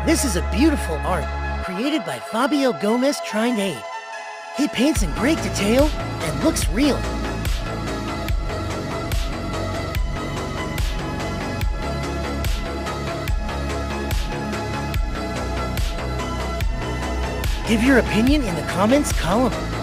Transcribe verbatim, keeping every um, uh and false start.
This is a beautiful art created by Fabio Gomes Trindade. He paints in great detail and looks real. Give your opinion in the comments column.